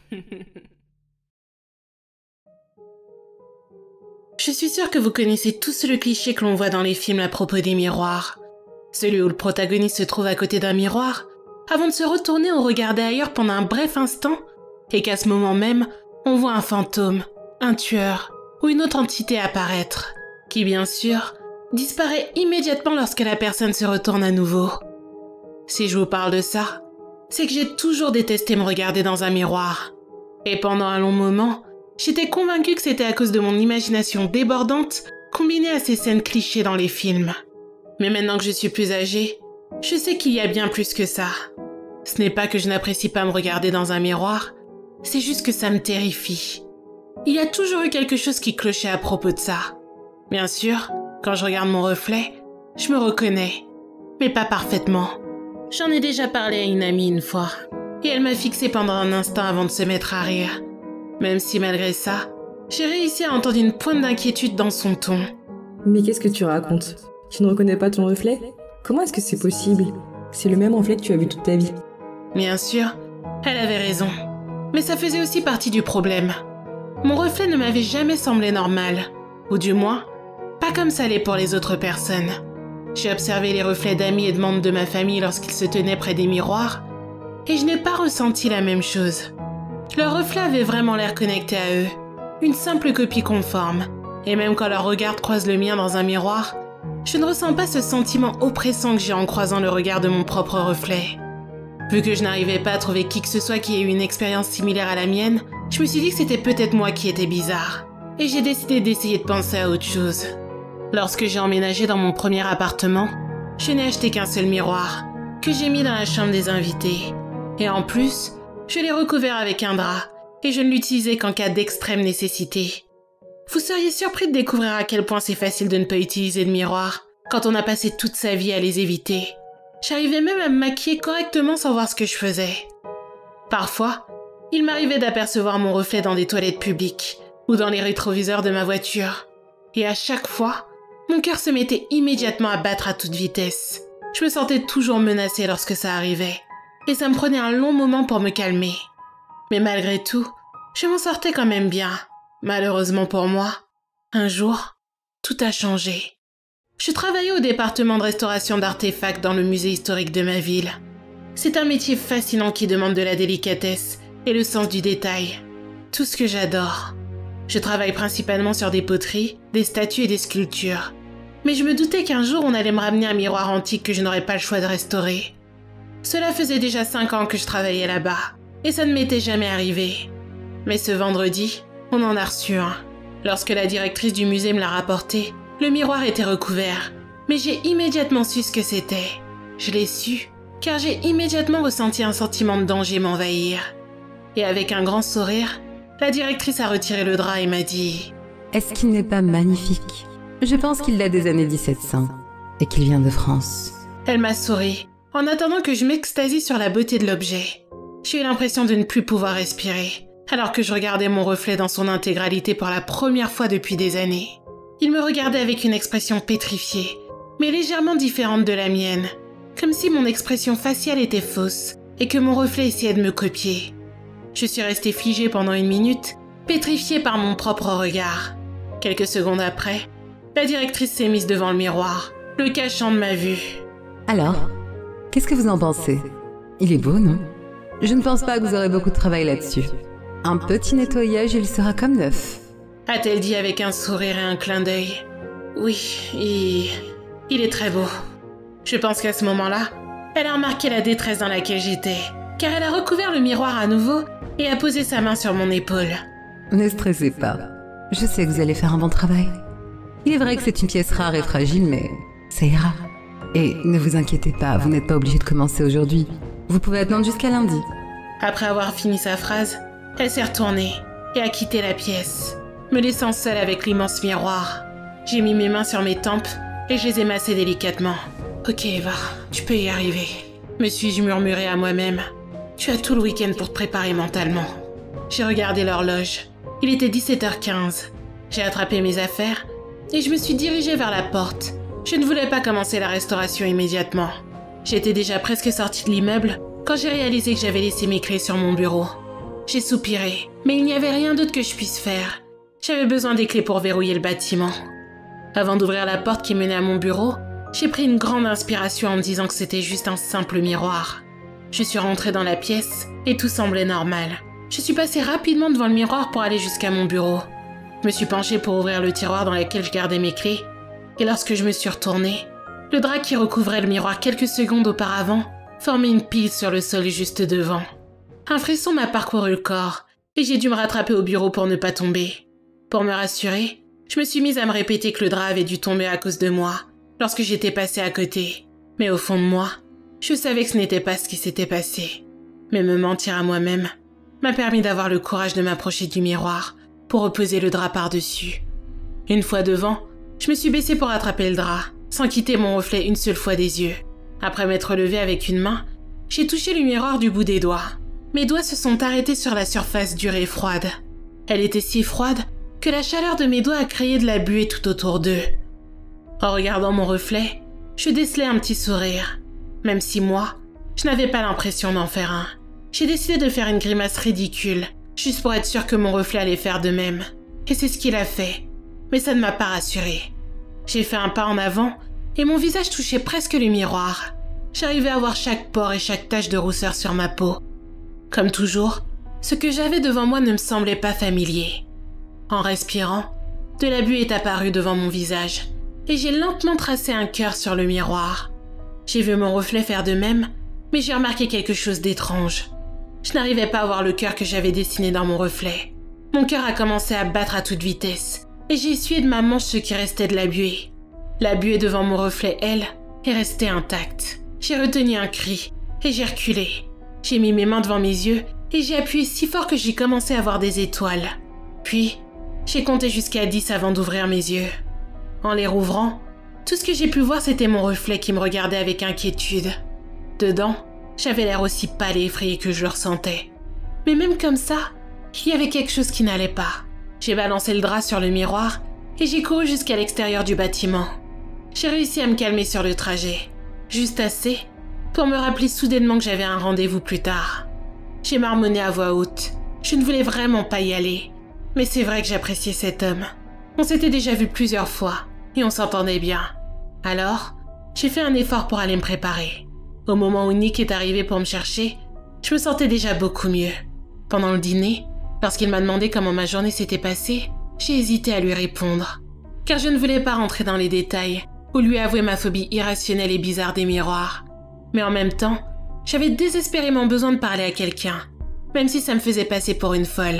Je suis sûre que vous connaissez tous le cliché que l'on voit dans les films à propos des miroirs. Celui où le protagoniste se trouve à côté d'un miroir, avant de se retourner ou regarder ailleurs pendant un bref instant, et qu'à ce moment même, on voit un fantôme, un tueur ou une autre entité apparaître, qui bien sûr, disparaît immédiatement lorsque la personne se retourne à nouveau. Si je vous parle de ça, c'est que j'ai toujours détesté me regarder dans un miroir. Et pendant un long moment, j'étais convaincue que c'était à cause de mon imagination débordante combinée à ces scènes clichés dans les films. Mais maintenant que je suis plus âgée, je sais qu'il y a bien plus que ça. Ce n'est pas que je n'apprécie pas me regarder dans un miroir, c'est juste que ça me terrifie. Il y a toujours eu quelque chose qui clochait à propos de ça. Bien sûr, quand je regarde mon reflet, je me reconnais, mais pas parfaitement. J'en ai déjà parlé à une amie une fois, et elle m'a fixé pendant un instant avant de se mettre à rire. Même si malgré ça, j'ai réussi à entendre une pointe d'inquiétude dans son ton. Mais qu'est-ce que tu racontes? Tu ne reconnais pas ton reflet? Comment est-ce que c'est possible? C'est le même reflet que tu as vu toute ta vie. Bien sûr, elle avait raison. Mais ça faisait aussi partie du problème. Mon reflet ne m'avait jamais semblé normal. Ou du moins, pas comme ça l'est pour les autres personnes. J'ai observé les reflets d'amis et de membres de ma famille lorsqu'ils se tenaient près des miroirs, et je n'ai pas ressenti la même chose. Leur reflet avait vraiment l'air connecté à eux, une simple copie conforme. Et même quand leur regard croise le mien dans un miroir, je ne ressens pas ce sentiment oppressant que j'ai en croisant le regard de mon propre reflet. Vu que je n'arrivais pas à trouver qui que ce soit qui ait eu une expérience similaire à la mienne, je me suis dit que c'était peut-être moi qui étais bizarre. Et j'ai décidé d'essayer de penser à autre chose. Lorsque j'ai emménagé dans mon premier appartement, je n'ai acheté qu'un seul miroir, que j'ai mis dans la chambre des invités. Et en plus, je l'ai recouvert avec un drap, et je ne l'utilisais qu'en cas d'extrême nécessité. Vous seriez surpris de découvrir à quel point c'est facile de ne pas utiliser de miroir, quand on a passé toute sa vie à les éviter. J'arrivais même à me maquiller correctement sans voir ce que je faisais. Parfois, il m'arrivait d'apercevoir mon reflet dans des toilettes publiques, ou dans les rétroviseurs de ma voiture. Et à chaque fois, mon cœur se mettait immédiatement à battre à toute vitesse. Je me sentais toujours menacée lorsque ça arrivait, et ça me prenait un long moment pour me calmer. Mais malgré tout, je m'en sortais quand même bien. Malheureusement pour moi, un jour, tout a changé. Je travaillais au département de restauration d'artefacts dans le musée historique de ma ville. C'est un métier fascinant qui demande de la délicatesse et le sens du détail. Tout ce que j'adore. Je travaille principalement sur des poteries, des statues et des sculptures. Mais je me doutais qu'un jour on allait me ramener un miroir antique que je n'aurais pas le choix de restaurer. Cela faisait déjà 5 ans que je travaillais là-bas, et ça ne m'était jamais arrivé. Mais ce vendredi, on en a reçu un. Lorsque la directrice du musée me l'a rapporté, le miroir était recouvert, mais j'ai immédiatement su ce que c'était. Je l'ai su, car j'ai immédiatement ressenti un sentiment de danger m'envahir. Et avec un grand sourire, la directrice a retiré le drap et m'a dit « Est-ce qu'il n'est pas magnifique? Je pense qu'il date des années 1700 et qu'il vient de France. » Elle m'a souri, en attendant que je m'extasie sur la beauté de l'objet. J'ai eu l'impression de ne plus pouvoir respirer, alors que je regardais mon reflet dans son intégralité pour la première fois depuis des années. Il me regardait avec une expression pétrifiée, mais légèrement différente de la mienne, comme si mon expression faciale était fausse et que mon reflet essayait de me copier. Je suis restée figée pendant 1 minute, pétrifiée par mon propre regard. Quelques secondes après, la directrice s'est mise devant le miroir, le cachant de ma vue. « Alors, qu'est-ce que vous en pensez? Il est beau, non? Je ne pense pas que vous aurez beaucoup de travail là-dessus. Un petit nettoyage et il sera comme neuf. » A-t-elle dit avec un sourire et un clin d'œil. Oui, il est très beau. Je pense qu'à ce moment-là, elle a remarqué la détresse dans laquelle j'étais, car elle a recouvert le miroir à nouveau et a posé sa main sur mon épaule. Ne stressez pas. Je sais que vous allez faire un bon travail. Il est vrai que c'est une pièce rare et fragile, mais ça ira. Et ne vous inquiétez pas, vous n'êtes pas obligé de commencer aujourd'hui. Vous pouvez attendre jusqu'à lundi. Après avoir fini sa phrase, elle s'est retournée et a quitté la pièce, me laissant seule avec l'immense miroir. J'ai mis mes mains sur mes tempes et je les ai massées délicatement. « Ok Eva, tu peux y arriver. » me suis-je murmuré à moi-même. « Tu as tout le week-end pour te préparer mentalement. » J'ai regardé l'horloge. Il était 17h15. J'ai attrapé mes affaires et je me suis dirigée vers la porte. Je ne voulais pas commencer la restauration immédiatement. J'étais déjà presque sortie de l'immeuble quand j'ai réalisé que j'avais laissé mes clés sur mon bureau. J'ai soupiré, mais il n'y avait rien d'autre que je puisse faire. J'avais besoin des clés pour verrouiller le bâtiment. Avant d'ouvrir la porte qui menait à mon bureau, j'ai pris une grande inspiration en me disant que c'était juste un simple miroir. Je suis rentrée dans la pièce et tout semblait normal. Je suis passée rapidement devant le miroir pour aller jusqu'à mon bureau. Je me suis penchée pour ouvrir le tiroir dans lequel je gardais mes clés, et lorsque je me suis retournée, le drap qui recouvrait le miroir quelques secondes auparavant formait une pile sur le sol juste devant. Un frisson m'a parcouru le corps, et j'ai dû me rattraper au bureau pour ne pas tomber. Pour me rassurer, je me suis mise à me répéter que le drap avait dû tomber à cause de moi, lorsque j'étais passée à côté. Mais au fond de moi, je savais que ce n'était pas ce qui s'était passé. Mais me mentir à moi-même m'a permis d'avoir le courage de m'approcher du miroir pour reposer le drap par-dessus. Une fois devant, je me suis baissée pour attraper le drap, sans quitter mon reflet une seule fois des yeux. Après m'être levée avec une main, j'ai touché le miroir du bout des doigts. Mes doigts se sont arrêtés sur la surface dure et froide. Elle était si froide que la chaleur de mes doigts a créé de la buée tout autour d'eux. En regardant mon reflet, je décelai un petit sourire. Même si moi, je n'avais pas l'impression d'en faire un. J'ai décidé de faire une grimace ridicule, juste pour être sûre que mon reflet allait faire de même. Et c'est ce qu'il a fait. Mais ça ne m'a pas rassurée. J'ai fait un pas en avant et mon visage touchait presque le miroir. J'arrivais à voir chaque pore et chaque tache de rousseur sur ma peau. Comme toujours, ce que j'avais devant moi ne me semblait pas familier. En respirant, de la buée est apparue devant mon visage et j'ai lentement tracé un cœur sur le miroir. J'ai vu mon reflet faire de même, mais j'ai remarqué quelque chose d'étrange. Je n'arrivais pas à voir le cœur que j'avais dessiné dans mon reflet. Mon cœur a commencé à battre à toute vitesse et j'ai essuyé de ma manche ce qui restait de la buée. La buée devant mon reflet, elle, est restée intacte. J'ai retenu un cri et j'ai reculé. J'ai mis mes mains devant mes yeux et j'ai appuyé si fort que j'ai commencé à voir des étoiles. Puis, j'ai compté jusqu'à 10 avant d'ouvrir mes yeux. En les rouvrant, tout ce que j'ai pu voir c'était mon reflet qui me regardait avec inquiétude. Dedans, j'avais l'air aussi pâle et effrayé que je le ressentais. Mais même comme ça, il y avait quelque chose qui n'allait pas. J'ai balancé le drap sur le miroir et j'ai couru jusqu'à l'extérieur du bâtiment. J'ai réussi à me calmer sur le trajet, juste assez pour me rappeler soudainement que j'avais un rendez-vous plus tard. J'ai marmonné à voix haute. Je ne voulais vraiment pas y aller. Mais c'est vrai que j'appréciais cet homme. On s'était déjà vu plusieurs fois et on s'entendait bien. Alors, j'ai fait un effort pour aller me préparer. Au moment où Nick est arrivé pour me chercher, je me sentais déjà beaucoup mieux. Pendant le dîner, lorsqu'il m'a demandé comment ma journée s'était passée, j'ai hésité à lui répondre. Car je ne voulais pas rentrer dans les détails ou lui avouer ma phobie irrationnelle et bizarre des miroirs. Mais en même temps, j'avais désespérément besoin de parler à quelqu'un, même si ça me faisait passer pour une folle.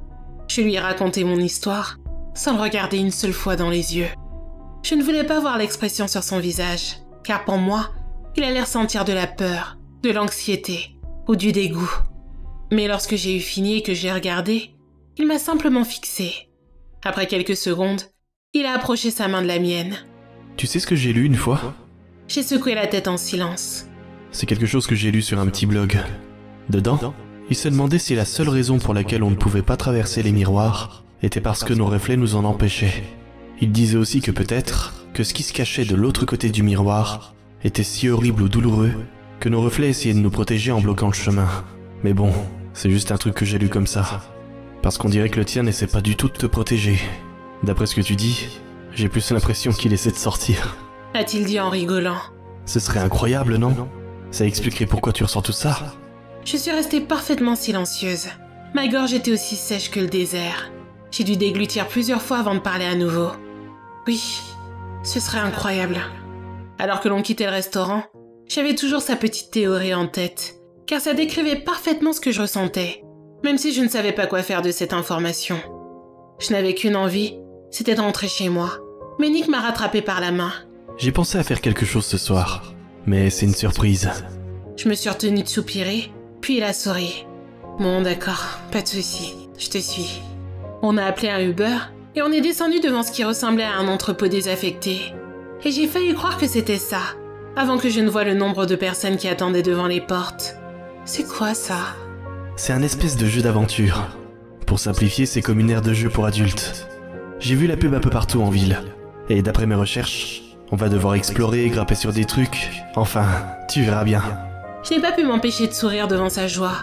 Je lui ai raconté mon histoire, sans le regarder une seule fois dans les yeux. Je ne voulais pas voir l'expression sur son visage, car pour moi, il allait ressentir de la peur, de l'anxiété ou du dégoût. Mais lorsque j'ai eu fini et que j'ai regardé, il m'a simplement fixé. Après quelques secondes, il a approché sa main de la mienne. Tu sais ce que j'ai lu une fois ? J'ai secoué la tête en silence. C'est quelque chose que j'ai lu sur un petit blog. Dedans, il se demandait si la seule raison pour laquelle on ne pouvait pas traverser les miroirs était parce que nos reflets nous en empêchaient. Il disait aussi que peut-être que ce qui se cachait de l'autre côté du miroir était si horrible ou douloureux que nos reflets essayaient de nous protéger en bloquant le chemin. Mais bon, c'est juste un truc que j'ai lu comme ça. Parce qu'on dirait que le tien n'essaie pas du tout de te protéger. D'après ce que tu dis, j'ai plus l'impression qu'il essaie de sortir. A-t-il dit en rigolant. Ce serait incroyable, non ? Ça expliquerait pourquoi tu ressens tout ça. Je suis restée parfaitement silencieuse. Ma gorge était aussi sèche que le désert. J'ai dû déglutir plusieurs fois avant de parler à nouveau. Oui, ce serait incroyable. Alors que l'on quittait le restaurant, j'avais toujours sa petite théorie en tête, car ça décrivait parfaitement ce que je ressentais, même si je ne savais pas quoi faire de cette information. Je n'avais qu'une envie, c'était de rentrer chez moi. Mais Nick m'a rattrapée par la main. J'ai pensé à faire quelque chose ce soir, mais c'est une surprise. Je me suis retenue de soupirer, puis il a souri. Bon, d'accord, pas de souci, je te suis. On a appelé un Uber et on est descendu devant ce qui ressemblait à un entrepôt désaffecté. Et j'ai failli croire que c'était ça, avant que je ne voie le nombre de personnes qui attendaient devant les portes. C'est quoi ça ? C'est un espèce de jeu d'aventure. Pour simplifier, c'est comme une aire de jeu pour adultes. J'ai vu la pub un peu partout en ville. Et d'après mes recherches, on va devoir explorer, grimper sur des trucs. Enfin, tu verras bien. Je n'ai pas pu m'empêcher de sourire devant sa joie.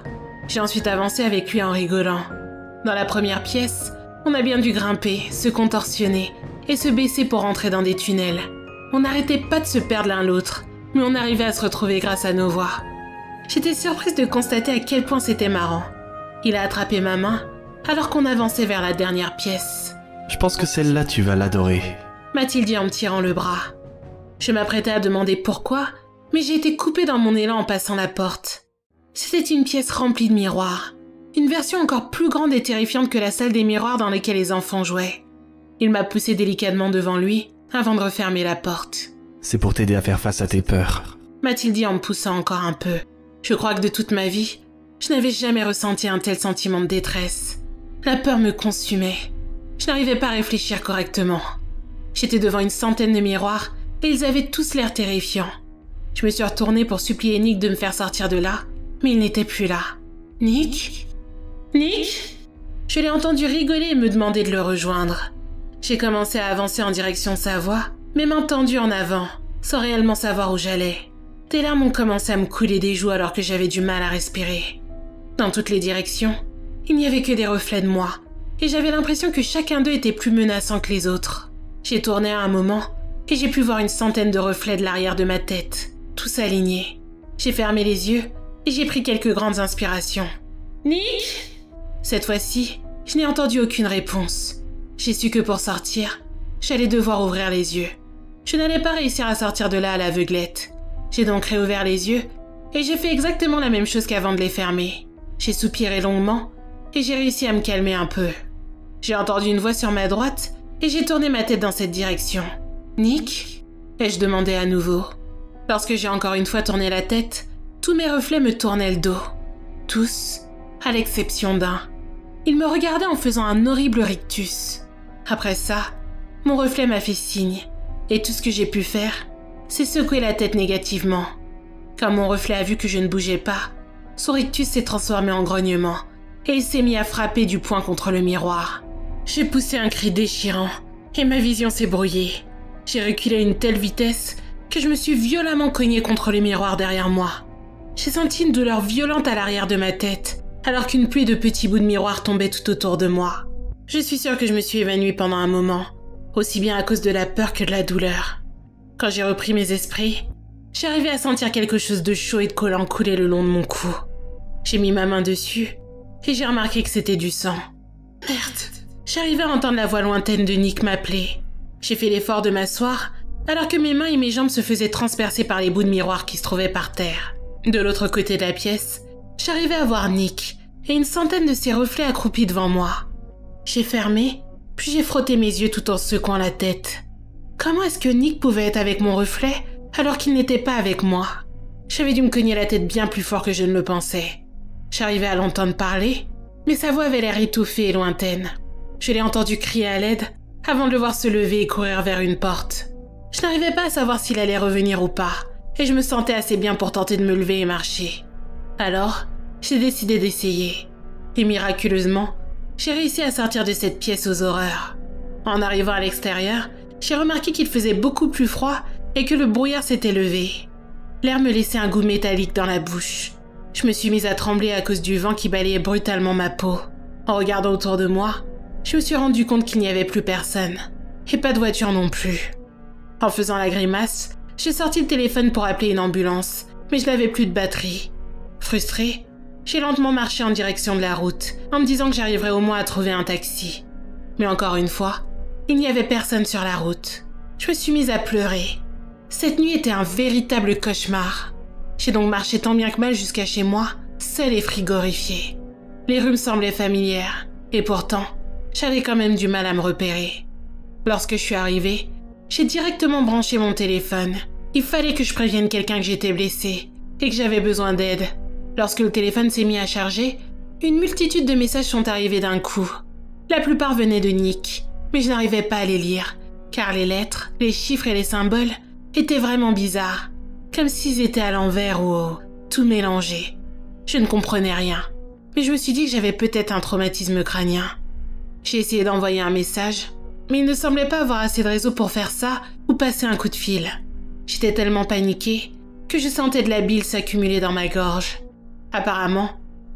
J'ai ensuite avancé avec lui en rigolant. Dans la première pièce, on a bien dû grimper, se contorsionner et se baisser pour rentrer dans des tunnels. On n'arrêtait pas de se perdre l'un l'autre, mais on arrivait à se retrouver grâce à nos voix. J'étais surprise de constater à quel point c'était marrant. Il a attrapé ma main alors qu'on avançait vers la dernière pièce. Je pense que celle-là, tu vas l'adorer. M'a-t-il dit en me tirant le bras. Je m'apprêtais à demander pourquoi, mais j'ai été coupée dans mon élan en passant la porte. C'était une pièce remplie de miroirs. Une version encore plus grande et terrifiante que la salle des miroirs dans laquelle les enfants jouaient. Il m'a poussé délicatement devant lui avant de refermer la porte. C'est pour t'aider à faire face à tes peurs. M'a-t-il dit en me poussant encore un peu. Je crois que de toute ma vie, je n'avais jamais ressenti un tel sentiment de détresse. La peur me consumait. Je n'arrivais pas à réfléchir correctement. J'étais devant une centaine de miroirs et ils avaient tous l'air terrifiants. Je me suis retournée pour supplier Nick de me faire sortir de là, mais il n'était plus là. Nick ? Nick ? Je l'ai entendu rigoler et me demander de le rejoindre. J'ai commencé à avancer en direction de sa voix, mes mains tendues en avant, sans réellement savoir où j'allais. Des larmes ont commencé à me couler des joues alors que j'avais du mal à respirer. Dans toutes les directions, il n'y avait que des reflets de moi, et j'avais l'impression que chacun d'eux était plus menaçant que les autres. J'ai tourné à un moment, et j'ai pu voir une centaine de reflets de l'arrière de ma tête, tous alignés. J'ai fermé les yeux, et j'ai pris quelques grandes inspirations. « Nick ?» Cette fois-ci, je n'ai entendu aucune réponse. J'ai su que pour sortir, j'allais devoir ouvrir les yeux. Je n'allais pas réussir à sortir de là à l'aveuglette. J'ai donc réouvert les yeux, et j'ai fait exactement la même chose qu'avant de les fermer. J'ai soupiré longuement, et j'ai réussi à me calmer un peu. J'ai entendu une voix sur ma droite, et j'ai tourné ma tête dans cette direction. « Nick ?» ai-je demandé à nouveau. Lorsque j'ai encore une fois tourné la tête, tous mes reflets me tournaient le dos. Tous, à l'exception d'un. Il me regardait en faisant un horrible rictus. Après ça, mon reflet m'a fait signe, et tout ce que j'ai pu faire, c'est secouer la tête négativement. Quand mon reflet a vu que je ne bougeais pas, son rictus s'est transformé en grognement, et il s'est mis à frapper du poing contre le miroir. J'ai poussé un cri déchirant, et ma vision s'est brouillée. J'ai reculé à une telle vitesse que je me suis violemment cognée contre le miroir derrière moi. J'ai senti une douleur violente à l'arrière de ma tête, alors qu'une pluie de petits bouts de miroir tombait tout autour de moi. Je suis sûre que je me suis évanouie pendant un moment, aussi bien à cause de la peur que de la douleur. Quand j'ai repris mes esprits, j'arrivais à sentir quelque chose de chaud et de collant couler le long de mon cou. J'ai mis ma main dessus, et j'ai remarqué que c'était du sang. Merde! J'arrivais à entendre la voix lointaine de Nick m'appeler. J'ai fait l'effort de m'asseoir, alors que mes mains et mes jambes se faisaient transpercer par les bouts de miroir qui se trouvaient par terre. De l'autre côté de la pièce, j'arrivais à voir Nick, et une centaine de ses reflets accroupis devant moi. J'ai fermé, puis j'ai frotté mes yeux tout en secouant la tête. Comment est-ce que Nick pouvait être avec mon reflet, alors qu'il n'était pas avec moi? J'avais dû me cogner la tête bien plus fort que je ne le pensais. J'arrivais à l'entendre parler, mais sa voix avait l'air étouffée et lointaine. Je l'ai entendu crier à l'aide avant de le voir se lever et courir vers une porte. Je n'arrivais pas à savoir s'il allait revenir ou pas, et je me sentais assez bien pour tenter de me lever et marcher. Alors, j'ai décidé d'essayer. Et miraculeusement, j'ai réussi à sortir de cette pièce aux horreurs. En arrivant à l'extérieur, j'ai remarqué qu'il faisait beaucoup plus froid et que le brouillard s'était levé. L'air me laissait un goût métallique dans la bouche. Je me suis mise à trembler à cause du vent qui balayait brutalement ma peau. En regardant autour de moi, je me suis rendu compte qu'il n'y avait plus personne. Et pas de voiture non plus. En faisant la grimace, j'ai sorti le téléphone pour appeler une ambulance, mais je n'avais plus de batterie. Frustrée, j'ai lentement marché en direction de la route, en me disant que j'arriverais au moins à trouver un taxi. Mais encore une fois, il n'y avait personne sur la route. Je me suis mise à pleurer. Cette nuit était un véritable cauchemar. J'ai donc marché tant bien que mal jusqu'à chez moi, seule et frigorifiée. Les rues me semblaient familières, et pourtant, j'avais quand même du mal à me repérer. Lorsque je suis arrivée, j'ai directement branché mon téléphone. Il fallait que je prévienne quelqu'un que j'étais blessée et que j'avais besoin d'aide. Lorsque le téléphone s'est mis à charger, une multitude de messages sont arrivés d'un coup. La plupart venaient de Nick, mais je n'arrivais pas à les lire, car les lettres, les chiffres et les symboles étaient vraiment bizarres, comme s'ils étaient à l'envers ou tout mélangés. Je ne comprenais rien, mais je me suis dit que j'avais peut-être un traumatisme crânien. J'ai essayé d'envoyer un message, mais il ne semblait pas avoir assez de réseau pour faire ça ou passer un coup de fil. J'étais tellement paniquée que je sentais de la bile s'accumuler dans ma gorge. Apparemment,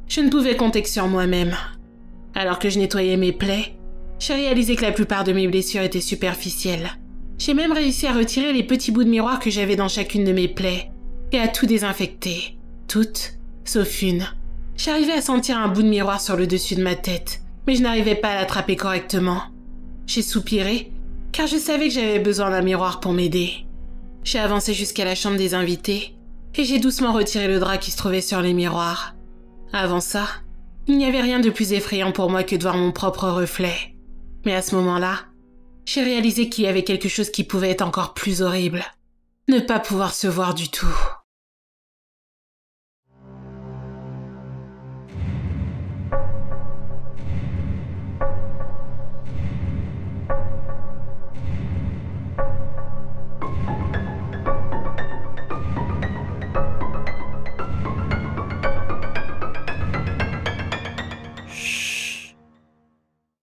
Je ne pouvais compter que sur moi-même. Alors que je nettoyais mes plaies, j'ai réalisé que la plupart de mes blessures étaient superficielles. J'ai même réussi à retirer les petits bouts de miroir que j'avais dans chacune de mes plaies et à tout désinfecter. Toutes, sauf une. J'arrivais à sentir un bout de miroir sur le dessus de ma tête, mais je n'arrivais pas à l'attraper correctement. J'ai soupiré, car je savais que j'avais besoin d'un miroir pour m'aider. J'ai avancé jusqu'à la chambre des invités et j'ai doucement retiré le drap qui se trouvait sur les miroirs. Avant ça, il n'y avait rien de plus effrayant pour moi que de voir mon propre reflet. Mais à ce moment-là, j'ai réalisé qu'il y avait quelque chose qui pouvait être encore plus horrible. Ne pas pouvoir se voir du tout.